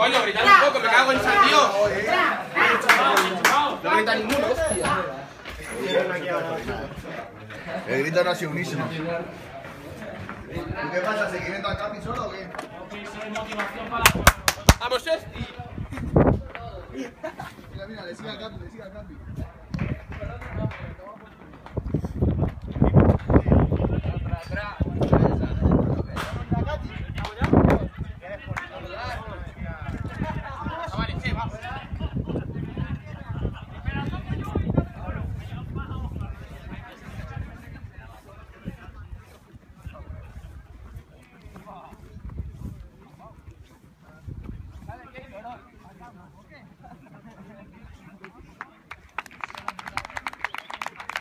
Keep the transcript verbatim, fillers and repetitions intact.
Coño, gritar un poco, me cago en San Dios. No grita ninguno, hostia. El grito no ha sido unísono. ¿Qué pasa? ¿Seguimiento al Capi solo o qué? ¡Vamos, Esti! Mira, mira, le sigue al Capi, le sigue al Capi.